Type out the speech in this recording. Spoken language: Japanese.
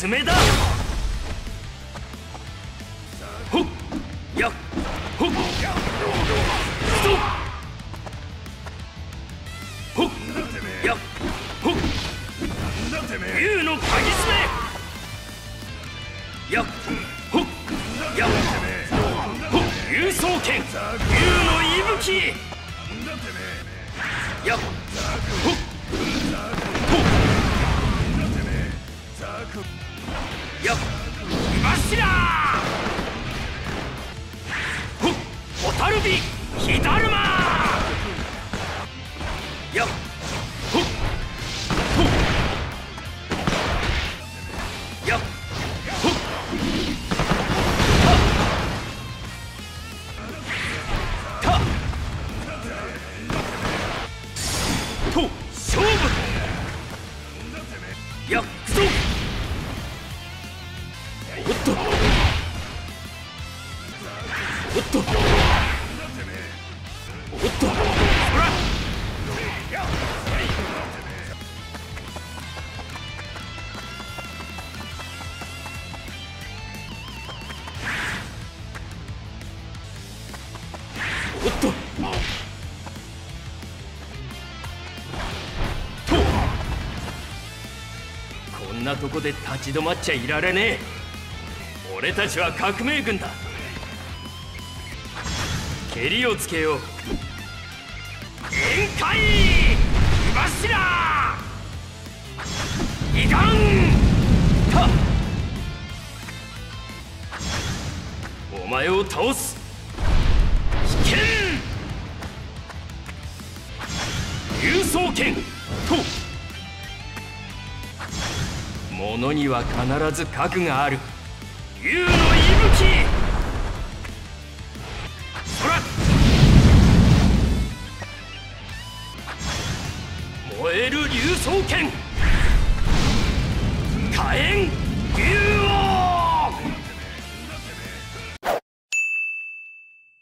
爪だ。ほっやっほっストッほっやっほっ竜の鍵爪やっほっやっほっ竜双剣竜の息吹やっほっやっ柱ほっ蛍火火だるまやっほっほっやっほったたと勝負やっくぞおっとおっとおっとほらおっととこんなとこで立ち止まっちゃいられねえ。俺たちは革命軍だ。蹴りをつけよう。宴会火柱異眼たお前を倒す危険竜双剣と物には必ず核がある。竜の息吹そら燃える竜双剣